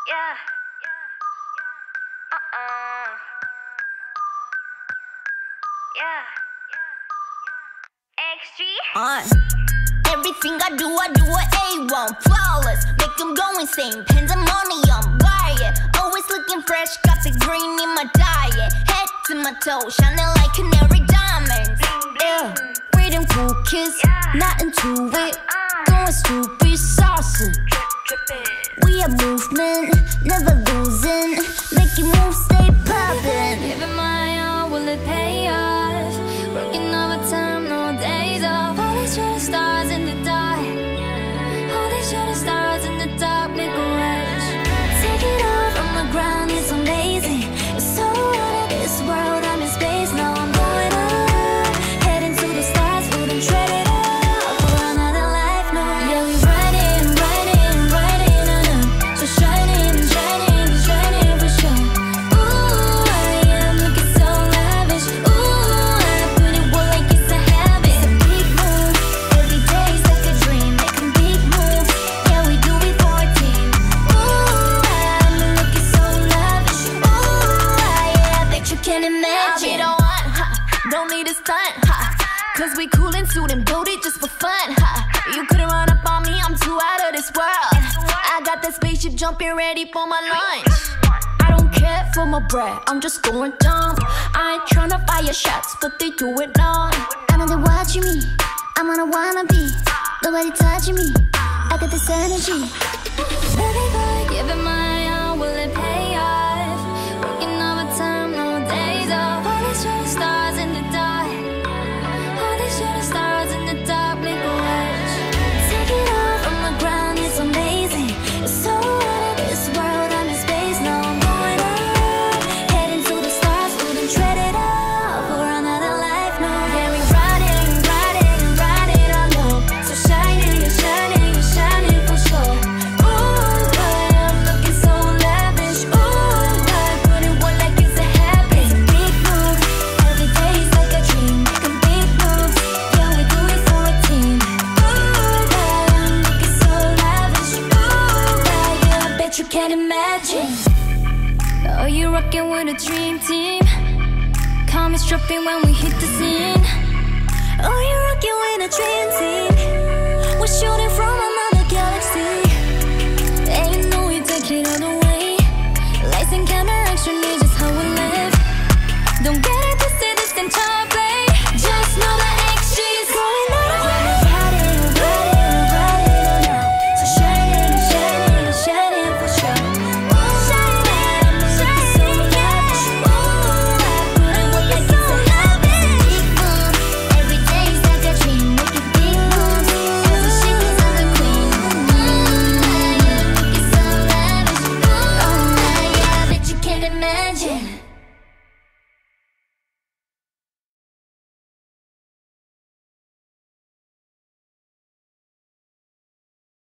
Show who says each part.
Speaker 1: Yeah. Yeah. X3.
Speaker 2: Everything I do it A1, flawless. Make them go insane, pandemonium, buy it. Always looking fresh, got the green in my diet. Head to my toe, shining like canary diamonds. Yeah, freedom cool kiss, not into it. Going stupid, saucing. We have movement, never losing. Making moves, stay poppin'.
Speaker 3: Giving my all, will it pay off? Working overtime, no days off. All these shooting stars in the dark. All these shooting stars in the dark make a wish. Take it all from the ground, it's amazing. It's so out of this world, I'm in space. Now I'm going up, heading to the stars, we done tread it up for another life now. Yeah, we riding up. So shining for sure. Ooh, I am looking so lavish. Ooh, I put it work like it's a habit. It's a big move, every day's like a dream. Making big moves, yeah, we do it for a team. Ooh, I'm looking so lavish. Ooh, I bet you can imagine.
Speaker 2: I be the one, ha, don't need a stunt, ha. Cause we cool and suit and build it just for fun, ha. You couldn't run up on me, I'm too out of this world. I got that spaceship jumping ready for my lunch. I don't care for my bread, I'm just going dumb. I ain't tryna fire shots, but they do it long.
Speaker 3: I know they're watching me, I'm on a wannabe. Nobody touching me, I got this energy. Living for giving my all, will it pay off? Working overtime, no days off. All these shooting stars in the dark. All these shooting stars in the dark make a wish. Take it all from the ground, it's amazing. It's so out of this world, I'm in space. Now I'm going up, heading to the stars, we done tread it up for another life now. Yeah, we riding on low. So shining for sure. Ooh, I'm looking so lavish. Ooh, I put it work like it's a habit. It's a big move, every day's like a dream. Making big moves, yeah, we do it for a team. Ooh, I'm looking so lavish. Ooh, yeah, I bet you can't imagine. Oh, you're rocking with a dream team. Call me strapping when we hit the scene. Oh, you're rocking with a dream team. We're shooting from